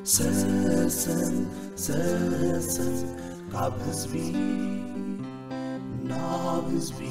ساسن قاب حزبي ناب حزبي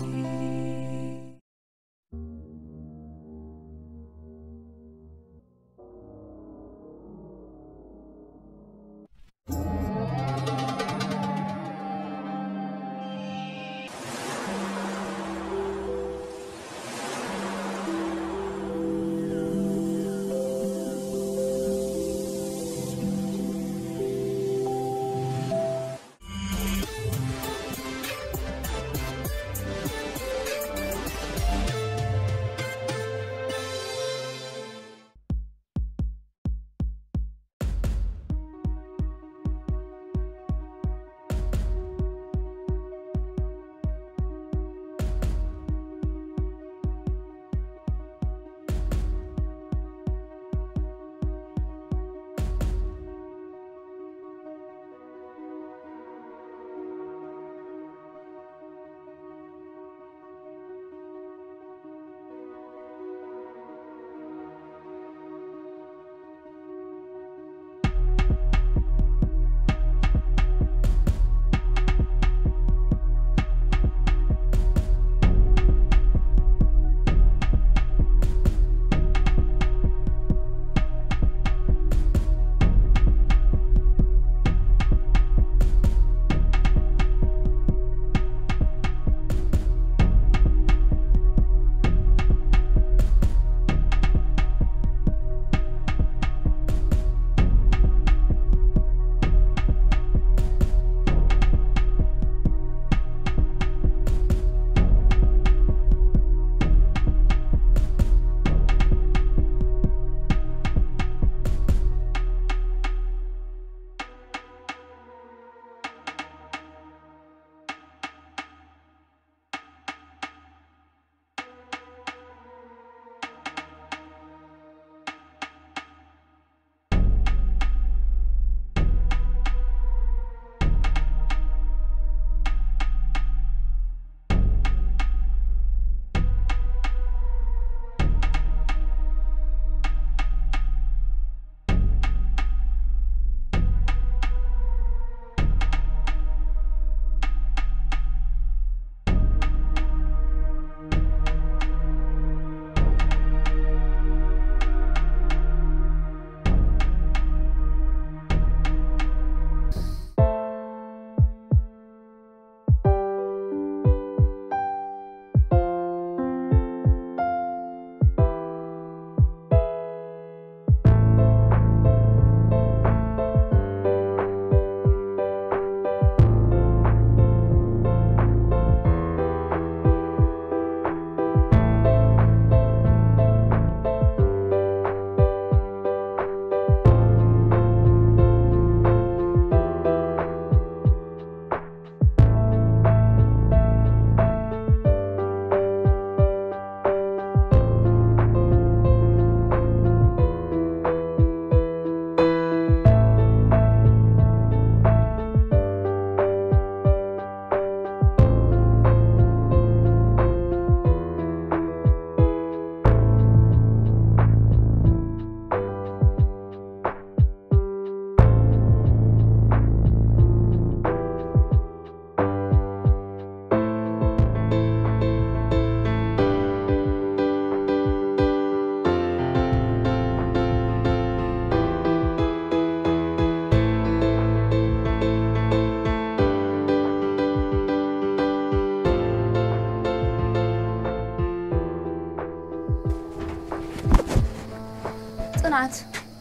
صنعت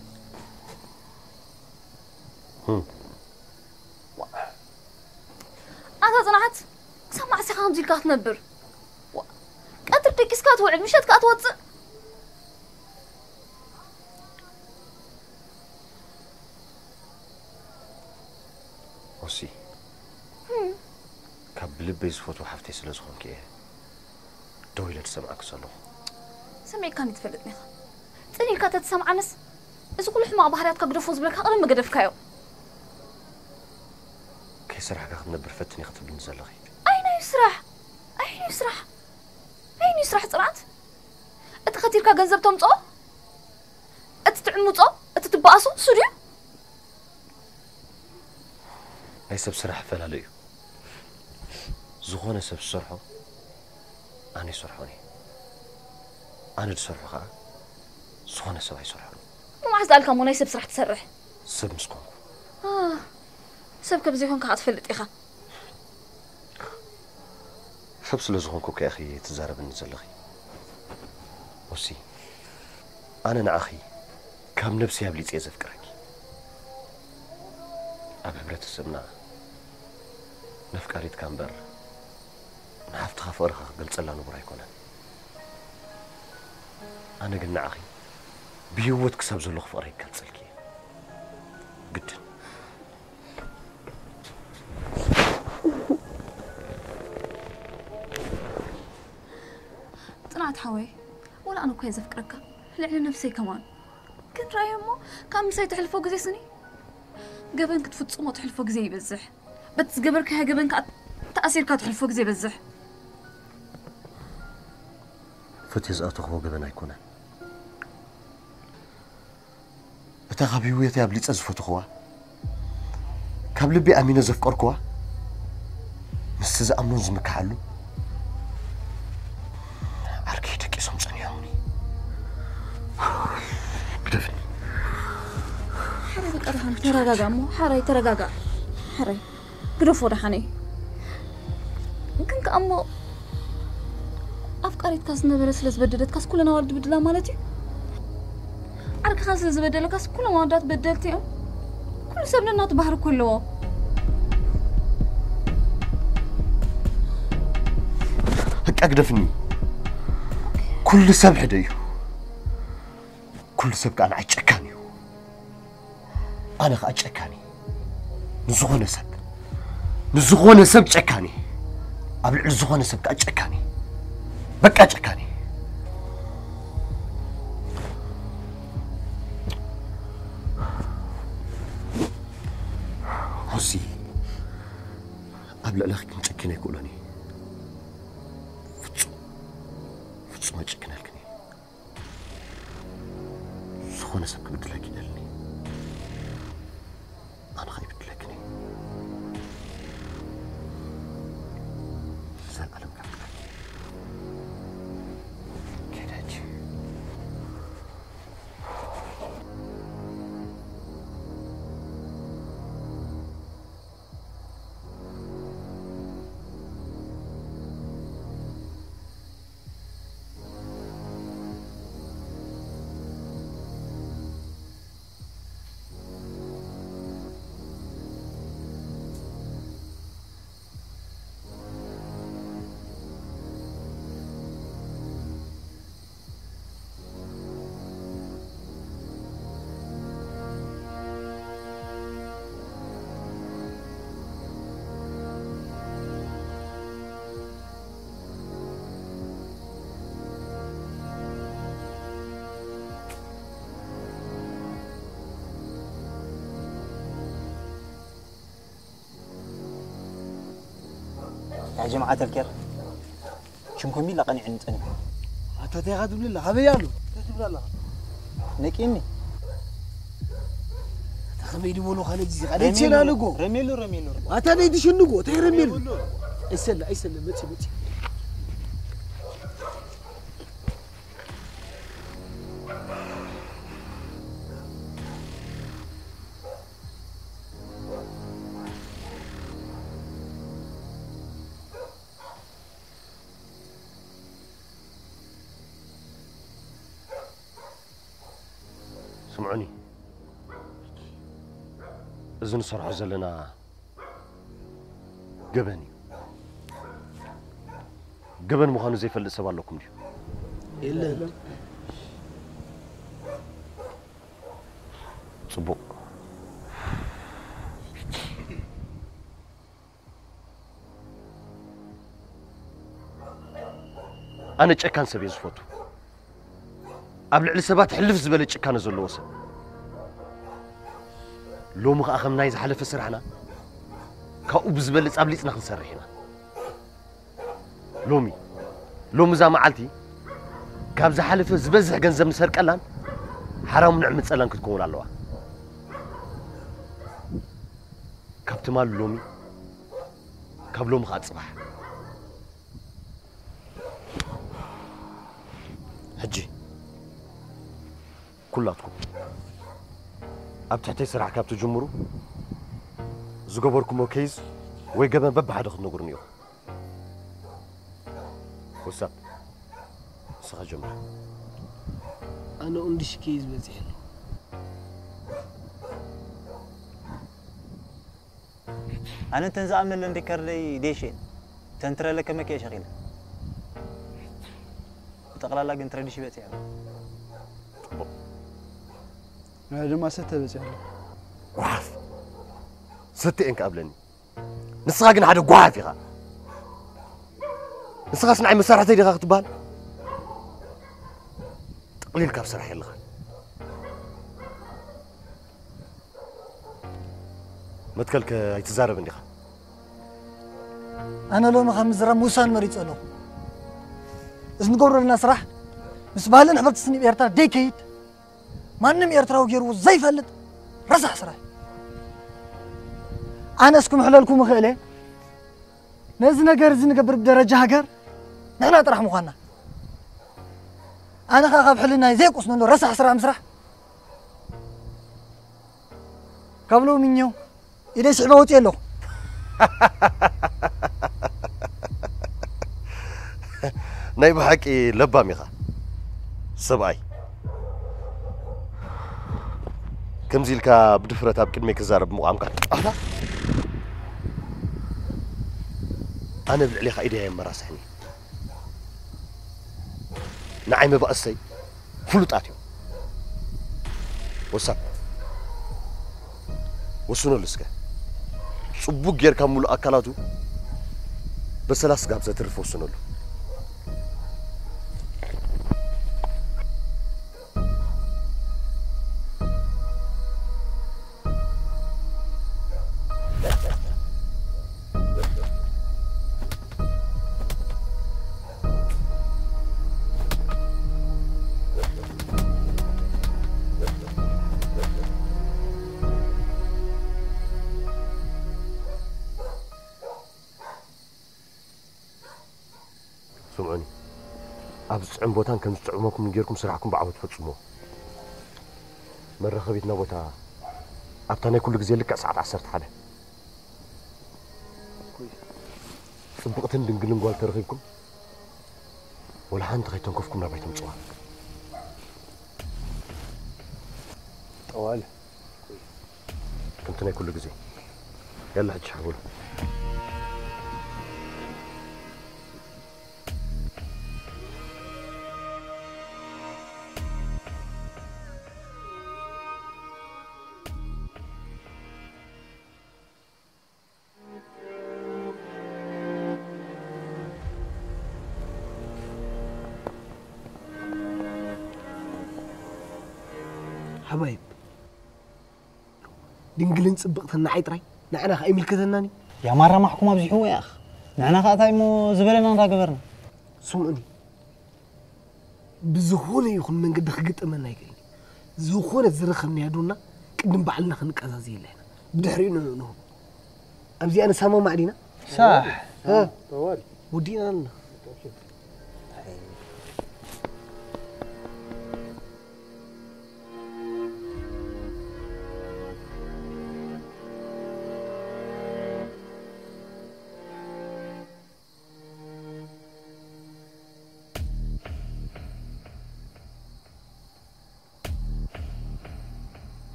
أنت صنعت سمع سخام زي كات نبر قدر تكيس كات وعد مشات كات وص وسي كابل بيز فوتو حفتي سلازخون كي دويلت سمعك صلو سمعي كان يتفلتني تاني كات تسمع نس إذا كل حما بحريات كقدفوز بلك أقل ما قدف كايو كي سرح كاخد نبر فتني خطب نزلخي أين يسرح أين يسرح أين يسرح صنعت أنت خطير كجنزب تمطو أنت تعمطو أنت تبقاسو سوري أي سب سرح فلاليو زخونة سب سرحه أنا سرحوني أنا تسرح خا زخونة سب يسرحون ما عز قالك مو يسب سرح تسرح سب مسكون سب كبزيكون كعطفلت إخا سب سلزخونكو كأخي تزارب النزلخي وسي أنا نأخي كم نفسي أبليت يزفكرك أبي بريت السبنا نفكاريت كامبر نحفت خافورخ قلت الله نبرا يكون أنا قلنا أخي بيوت كسب زلو خفوري قلت سلكي قد طلعت حوي ولا أنا كويس أفكرك لعلى نفسي كمان كنت رأي أمه كان مسيت تحلفوق فوق زي سني قبل كنت فتصوم تحلفوق فوق زي بزح بس قبلك ها قبل تأثير كات تحلفوق فوق زي بزح فتيز أتخبو قبل يكون بتغبي ويا بليت أزفت أخوة قبل بي أمين أزفكر كوا مستز أمنون زمك حلو عركيتك اسم صنياوني بدفن حري بك أرحم ترقاقا مو حري ترقاقا حري قرفو رحاني يمكن كأمو أفكاري تكاس نبرس لزبدلت كاس كلنا ورد بدلا مالتي عرك خاص لزبدلت كاس كل ما ودات بدلتي كل سبنا نات بحر كله هك أقدفني كل سب حديو كل سب كان عجكاني أنا عجكاني نزغون سب عجكاني قبل الزغون سب عجكاني بقى عجكاني حسي قبل الأخ كنت عجكني يقولوني فتشو ما عجكنا لكني زغون سب بدلك يدلني أنا خايف بدلكني زال ألم كعبك كداجي يا جماعة الكر شنكم مين لقني عند أنا أنت تغادر لله هبيانو تغادر لله نكيني تخميني ولو خالد قاعد يتشنا لقو رميلو أنت نيدي شنو تي رميلو أيسلا متي سمعوني إذن صرحوا زلنا قبن مخانو زي فلق سبال لكم ديو إلا صبو أنا كان سبي زفوتو قبل السبات حلف زبالة كان زلو وسب لو مخ أخمنا إذا حلف سرحنا كأوب زبالة قبليت نخل سرحنا لومي زا معلتي كابز حلف زبزح جنزب مسرق الآن حرام نعمة سلام كتكون على الوا كابت تمال لومي كابلوم خاط صباح حجي كلاتكم أبتحتي سرعة كابتو جمرو زقبركم وكيز ويقبن بب حدا خد نقرنيو وساب سخا جمر أنا أندش كيز بزيل أنا تنزع من اللي ذكر لي ديشين تنترى لك ما كي شغيل تقرأ لك أنت رديش بيت يعني هذا ما ستة بزيل وعاف ستة إنك قبلني نسخة جن هذا قواف يا نسخة صنع مسارح زي دقيقة تبان تقليل كاب سرح يلا ما تكلك يتزارب عندي أنا لو ما خمس رام موسان مريض له إذا نقول لنا صراحة بس بالنا حبلت سني بيرتا ديكيد ما نم يرتراو غيرو زي فلت رصح صراحة أنا أسكم حلالكم خيله نزنا جرزنا قبر بدرجة هجر نحن طرح مخنا أنا خاف حلنا زي قصنا له رصح صراحة مسرح قبلوا منيو إذا شعبوت يلو نايب حكي لبا ميخا سبعي كم زيلكا بدفرة أبكي ميك زارب مقام كان أنا بالعلي خايدة يا مراسحني نعيم بقصي فلوطاتيو وساب وسنو لسكا صبوك غير كامل أكلاتو بسلاس قابزة ترفو سنو له سمعوني أبز عن بوتان كم تعمكم نجيركم سرعكم بعوض فتشمو مرة خبيتنا بوتا أبتاني كل جزيل لك ساعة عصرت حدا صبقتن دنقلن قوال ترغيكم ولا حان تغيتن كفكم ربيتم صوان طوال كنتنا كل جزيل يلا هتش حقول حبايب دنقلن صبقتنا عيطري نحنا خايمل كذناني يا مرة محكومة بزحو يا أخ نحنا خاطايمو زبلنا نراقبرنا سمعني بزخونه يخون من قد خقطمنا يكاين زخونه زرخني يدونا قدم بعلنا خنقازازي لنا بدحرينا نو ابزي انا سامو معدينا صح ها طوال ودينا لنا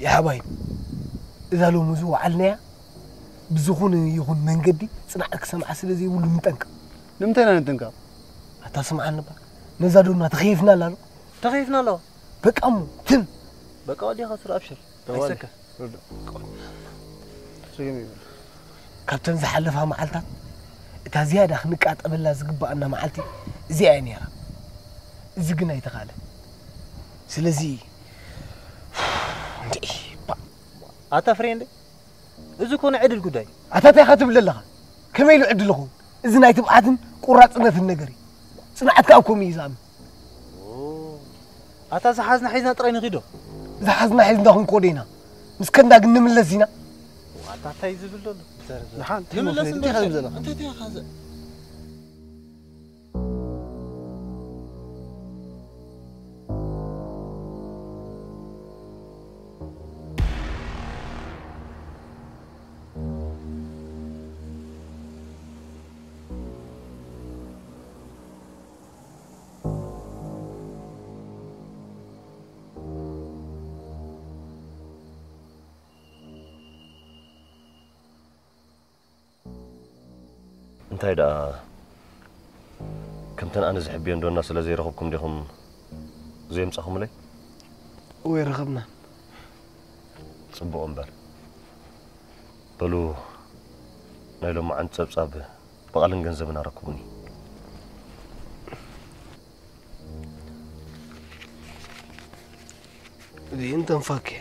يا حبايب إذا لو مزوع علنا بزخون يخون منجدي صنعك سمع سلزي ولو نتنك نمتنا نتنك هتسمعنا بقى نزادونا تخيفنا لا تخيفنا لا بقى أمو تم بقى ودي خسر أبشر أيسكا سيمي كابتن زحلفها معلتات تا زيادة خنك أتقبل لا زقبا أنا معلتي زي عيني زقنا يتخالى سلزي أتفرين إذا كون عدل قداي أتاتي خاتم لله كما يلو عدل لهم إذا نايت بقعدن قرات في النجري صنعتك أوكم يزام أتا زحزنا حيزنا ترين غيدو زحزنا حيزنا هم كودينا مسكنا قلنا من لزينا أتا تايز بالدول نحن نملس ندخل أنت تأخذ انت هيدا كمتن انا زحبي ندو الناس اللي زي رخبكم ديهم زي مصاخم لي وي رغبنا صبوا امبر بلو نايلو ما عند صبصاب بقالن ገንዘብና ركبوني دي انت مفاكي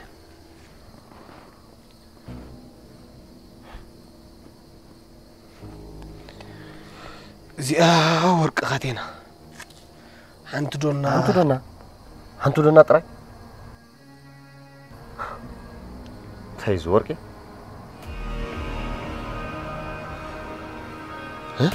زيا ورق خاتينا حنت دونا طراي تايز ورقي ها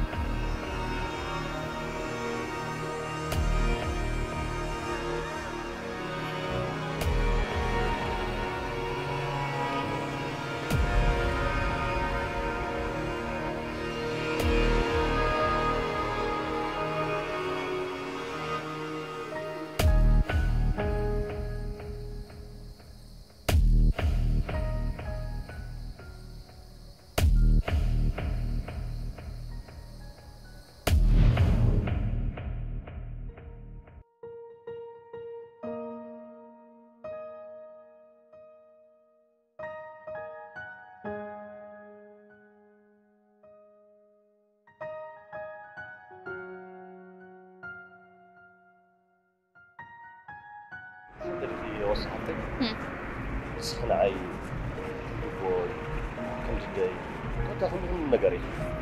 تلفي وصحتك سخن عي بوي كنت داي تاخذ من نقري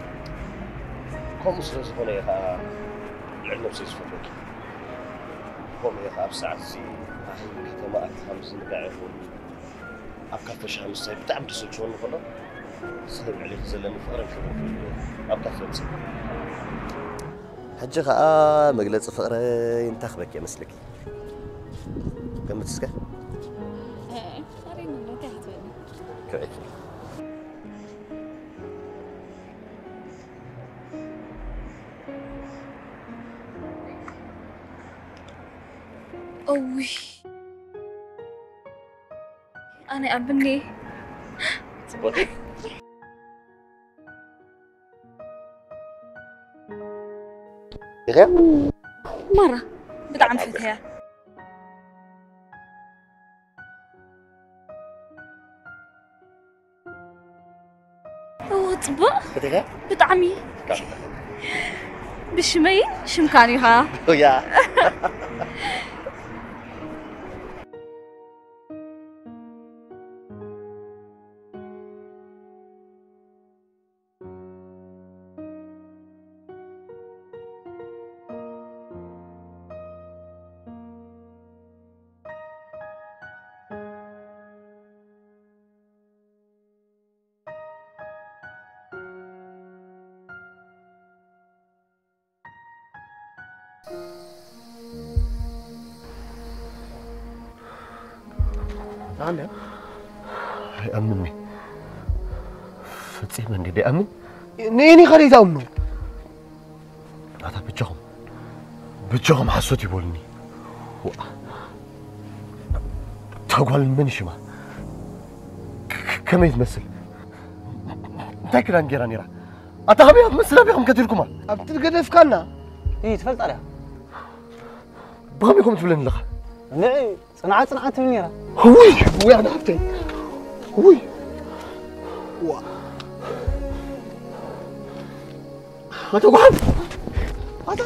كم سخن يا لعنا بسيس فوق كم يا بساعة سي كتما خمس نقاعفون أبكى شهر صيف بتعم تسجون فلا سلم عليك زلمة فقرا شو أبكى فلسفة حجة مجلس فقرا ينتخبك يا مسلك كم تسكت؟ ايه صارين لو تحت كويس أوي أنا أبني صبري غير مرة بدعم فتها طبق بدها بدعمي بشمي شمكاني ها ويا عندك أمني فتسي من دي أمن نيني خريطة أمنو هذا بجهم حسوتي بولني تقول من شما كم يتمثل تاكل نجيران يرا أتغبي مثل بيهم كتيركما أبتلقى فكنا إيه تفلت عليها بغم تبلن لها نعي صنعت منيرة هوي أنا هفتي هوي هذا واحد هذا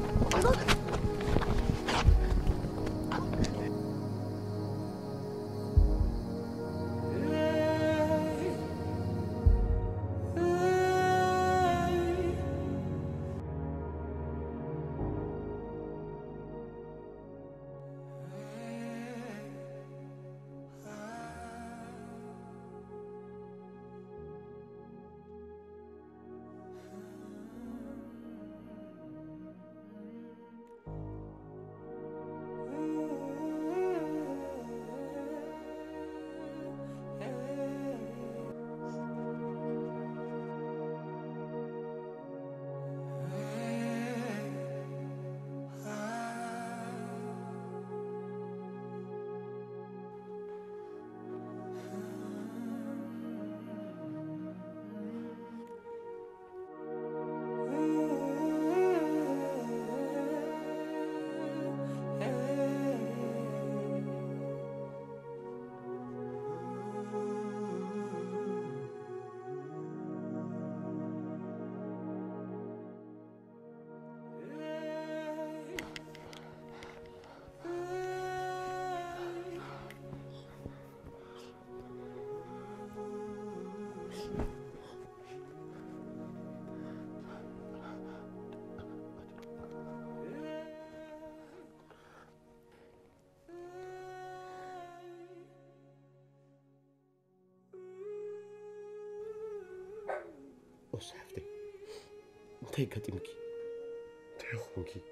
صحفتي انتي كاتمكي انتي خونكي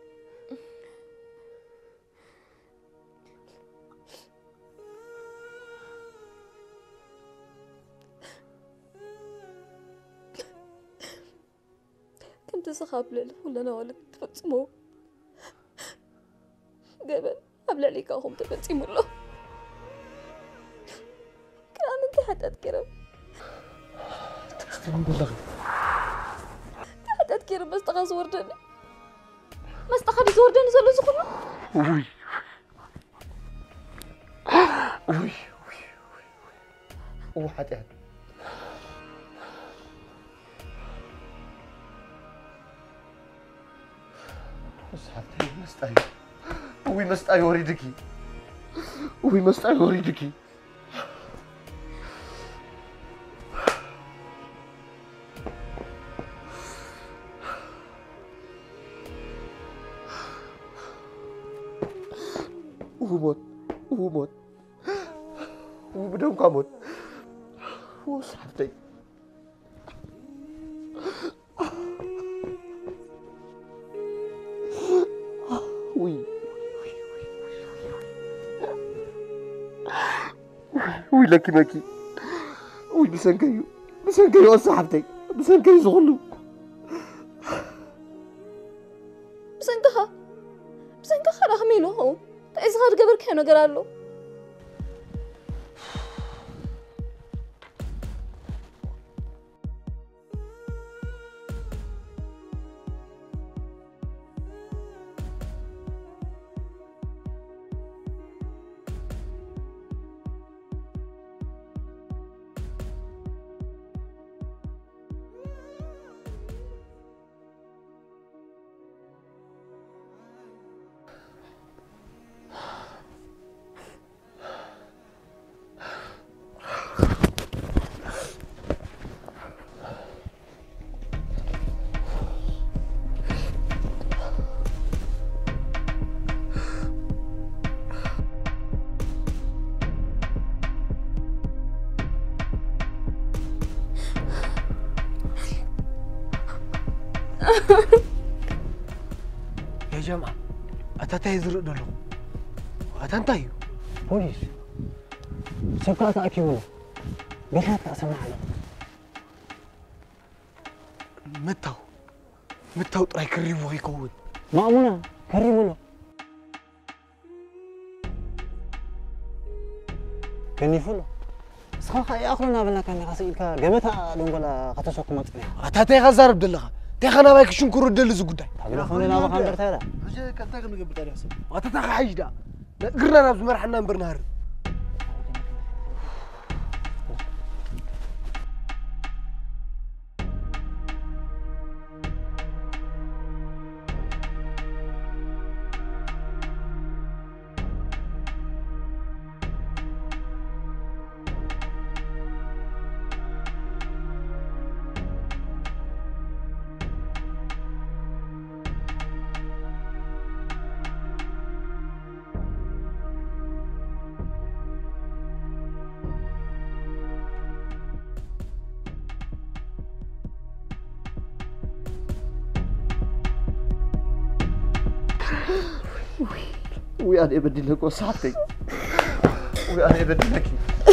كنت سخاب ليلة ولا أنا ولد تفتصمو قبل قبل عليك هم تفتصموا له كان أنت حتى أذكره أذكر بس تغاز وردني بس تخلي زوردني زلوا زخنا وي وحتى صحتي مستعي وي مستعي وريدكي وي مستعي وريدكي وموت وبدون كاموت وصحفتي وي لكي ماكي وي بسنكيو صحفتي بسنكيو زغلو بسنكها رحمينو هون إصغر قبل كانوا قرالو يا جماعة أتاتي زرق دلو أتانتايو بوليس سبقات أكيونا قلت أسمع له متاو طراي كريمو يكون مأمونة كريمو كنيفو له سخاخ يأكلنا بنا كان يخسيك جمتها دونغلا خطشوك مطني أتاتي خزار بدلها تخنا بايك شنكر الدل زقداي تلفوني أنا بخندر تلا أجا كنتاك نقبل تاني حسب وأتاتي حيجدا قرنا نبز مرحنا برنهار وأنا أبدل لك وصحتي وأنا أبدل لك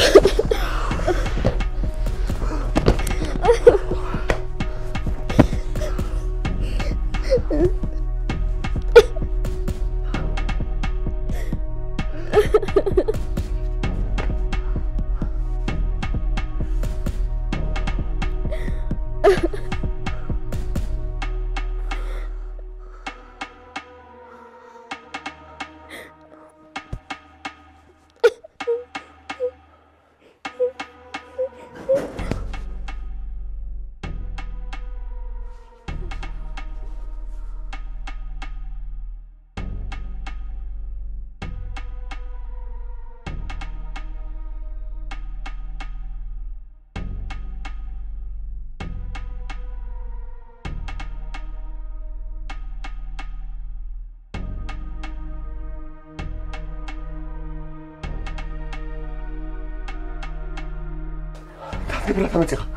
برا تمتيخ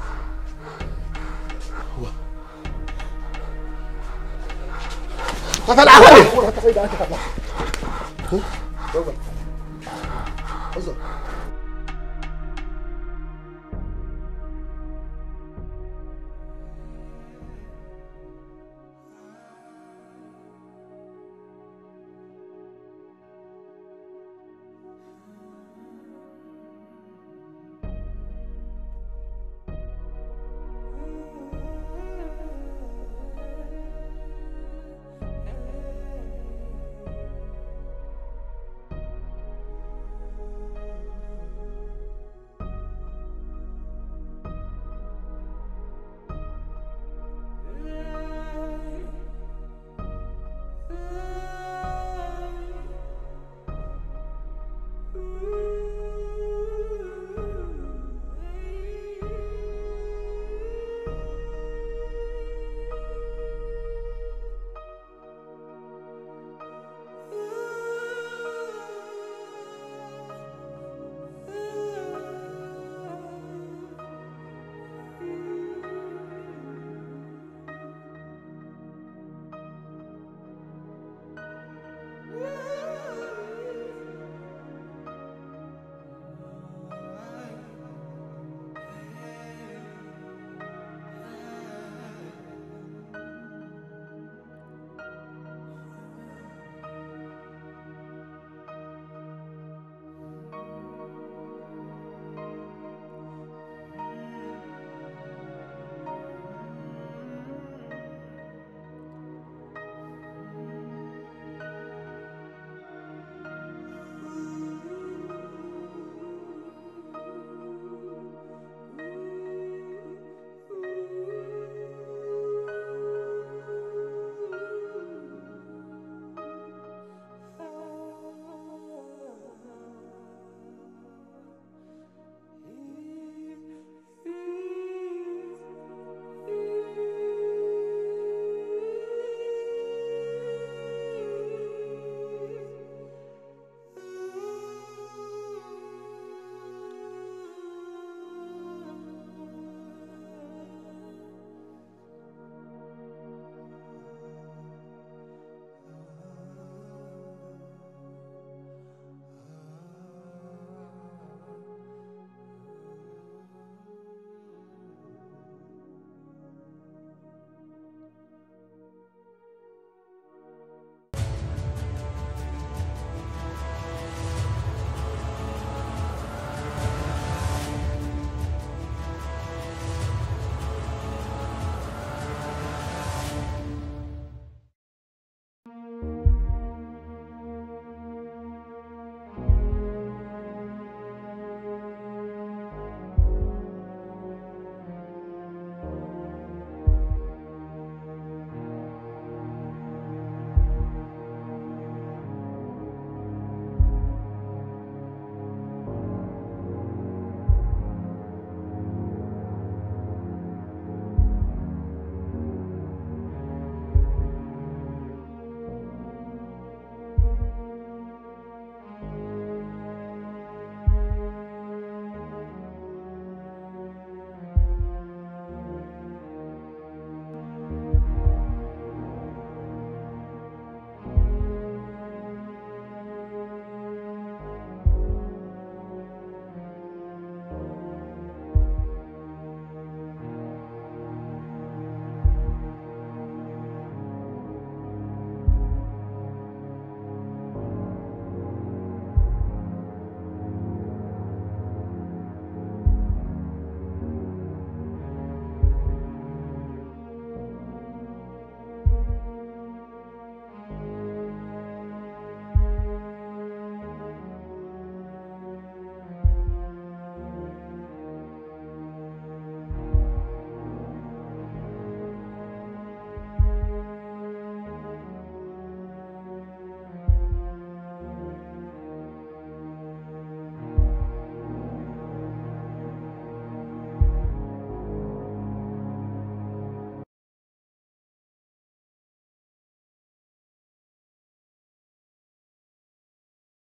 هو قتل عقلي والله تقيد انت خلاص